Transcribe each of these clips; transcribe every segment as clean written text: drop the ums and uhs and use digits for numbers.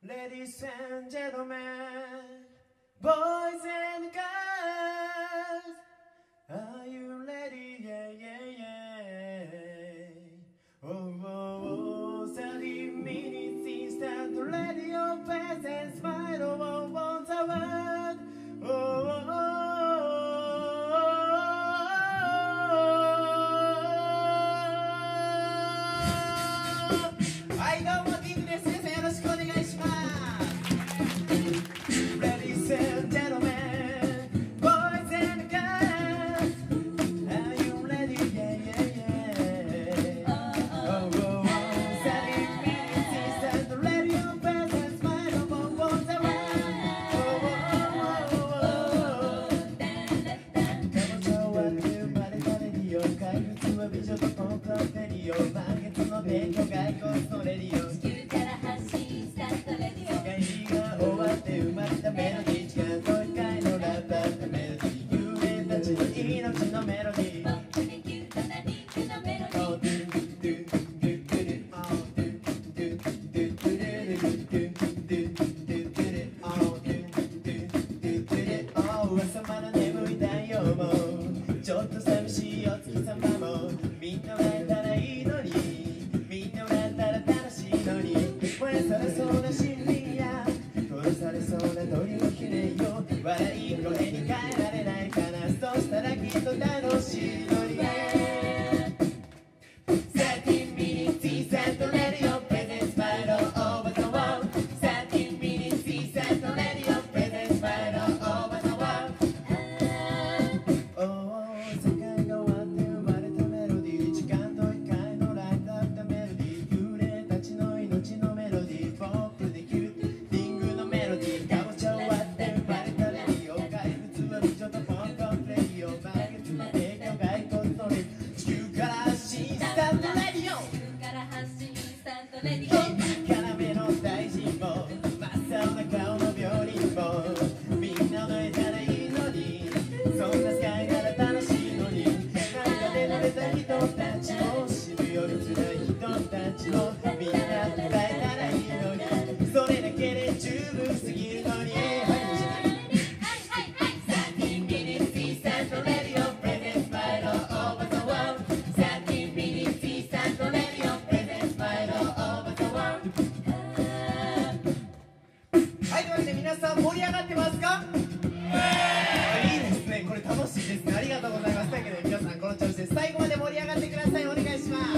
Ladies and gentlemen, boys and girls, are you ready? Yeah, yeah, yeah. Oh, oh, oh, 30 minutes instant radio presents smile all over the world. Oh, oh, oh, oh. はい、どうも、ティングです。皆さんよろしくお願いします。Ladies and gentlemen, boys and girls, are you ready? Yeah, yeah, yeah. Oh, oh, oh, 30 minutes instant radio presents smile all over the world. Oh, oh, oh, oh, oh. 彼女は生まれたレディオ、怪物は美女とポンコツレディオ、満月の勉強外交のレディオ、地球から発信スタートレディオ、世界が終わって生まれたメロディー、時間と一回のラッパーメロディー、有名たちの命のメロディー、ポップでキュートな人気のメロディー、噂まだ眠い太陽もちょっと寂しいお月様もみんな笑えたらいいのにみんな笑ったら楽しいのに燃やされそうな森林や殺されそうな鳥のひれよ笑い声に変えられないかなそうしたらきっと楽しいのに 13 minutes inside the radio presents smile all over the world 13 minutes inside the radio presents smile all over the world Oh 世界が終わって生まれたメロディー時間と一回のライトアップメロディー幽霊たちの命のメロディーポップでキューティングのメロディーかぼちゃ終わって生まれたレディオ怪物は美女とポンコツレディオ満月の提供外国のレディオ地球から発信スタートレディオ辛めの大臣も真っ青な顔の病人もみんなのえたらいいのにそんな世界なら楽しいのに涙で濡れた人たちも死ぬより辛い人たちもみんな伝えたらいいのにそれだけで十分すぎるのに13 minutes inside the radio presents smile all over the world 13 minutes inside the radio presents smile all over the world はい、というわけで皆さん盛り上がってますか？いいですね、これ楽しいですね、ありがとうございます。というわけで皆さんこの調子で最後まで盛り上がってください。お願いします。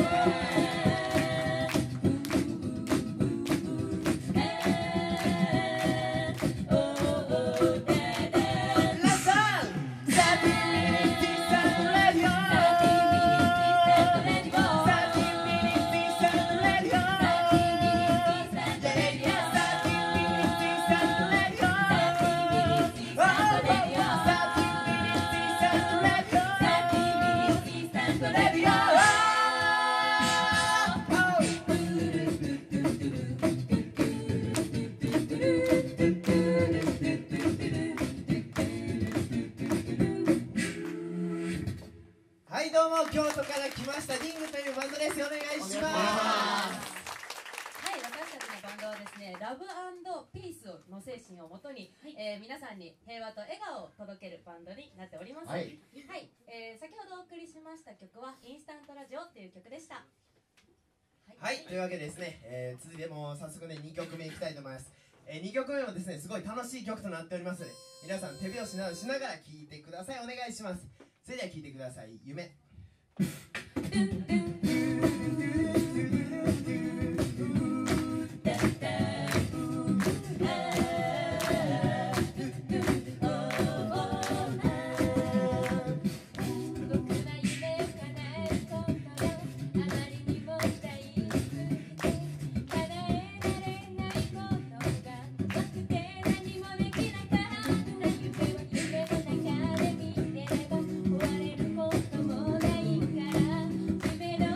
はい、どうも京都から来ましたリングというバンドです。お願いします。 はい、私たちのバンドはですね、ラブ&ピースの精神をもとに、皆さんに平和と笑顔を届けるバンドになっております。はい、先ほどお送りしました曲はインスタントラジオという曲でした。 はい、というわけでですね、続いてもう早速ね2曲目いきたいと思います。2曲目もですねすごい楽しい曲となっておりますので皆さん手拍子などしながら聴いてください。お願いします。それでは聴いてください。夢夢の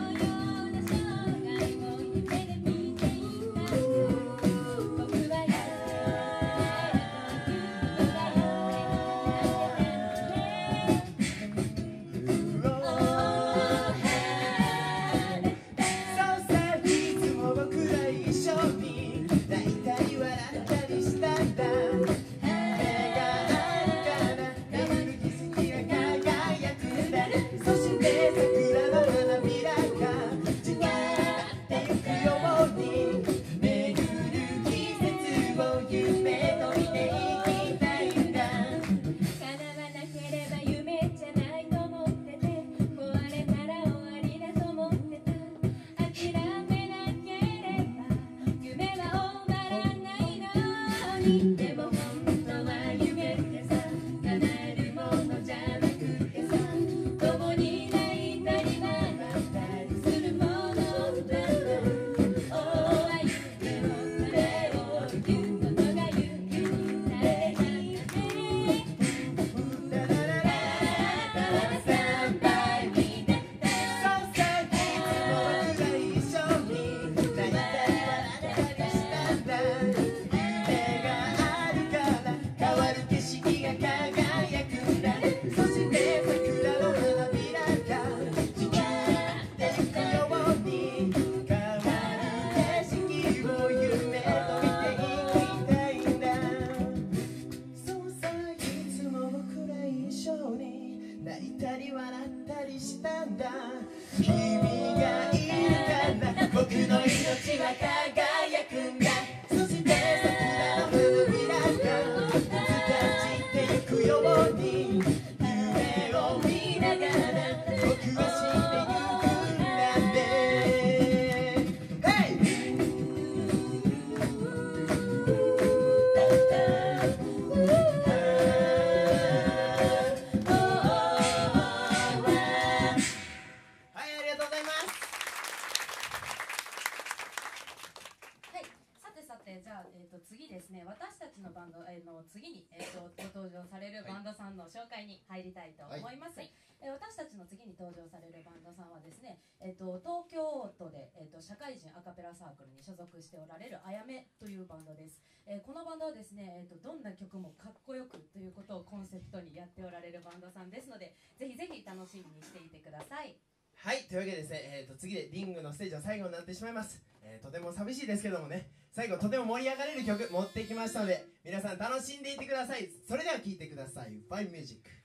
次ですね、私たちのバンドの次に、ご登場されるバンドさんの紹介に入りたいと思います。私たちの次に登場されるバンドさんはですね、東京都で、社会人アカペラサークルに所属しておられるあやめというバンドです。このバンドはですね、どんな曲もかっこよくということをコンセプトにやっておられるバンドさんですので、ぜひぜひ楽しみにしていてください。 はい、というわけでですね、次でリングのステージは最後になってしまいます。とても寂しいですけどもね、最後とても盛り上がれる曲持ってきましたので、皆さん楽しんでいてください。それでは聴いてください。ファインミュージック。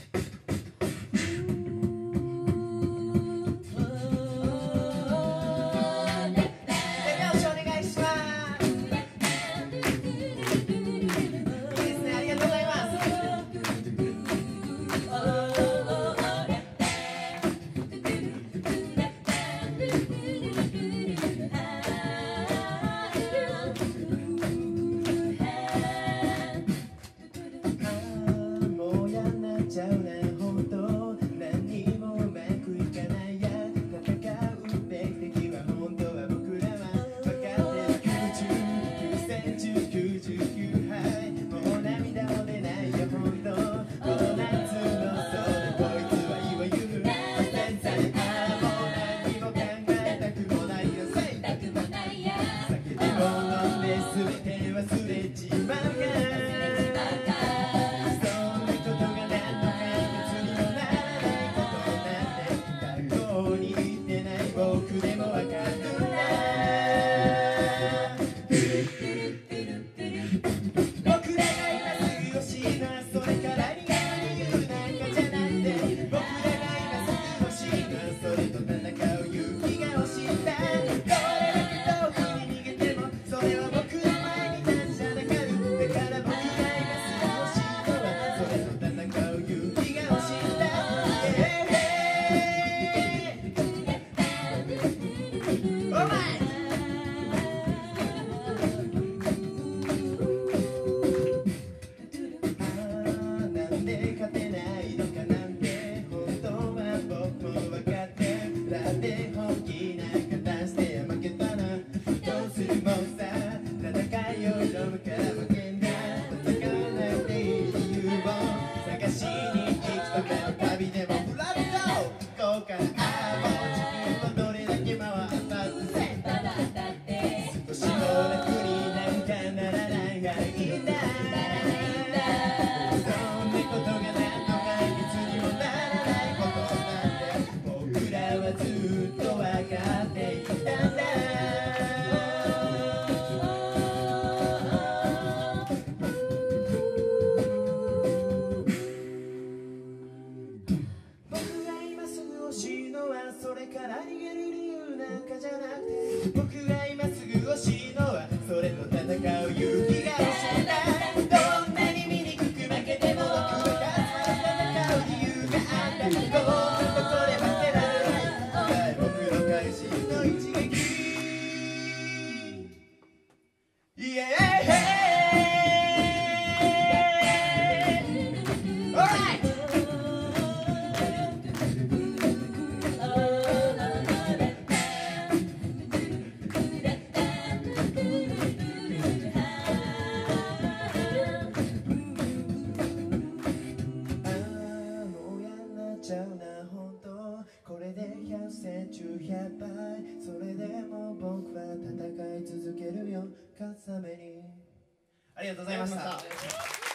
これで100戦中100敗、それでも僕は戦い続けるよ、勝つために。ありがとうございました。